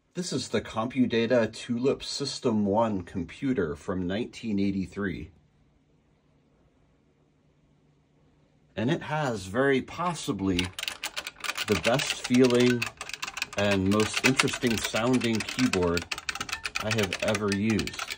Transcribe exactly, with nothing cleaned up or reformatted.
This is the CompuData Tulip System one computer from nineteen eighty-three. And it has very possibly the best feeling and most interesting sounding keyboard I have ever used.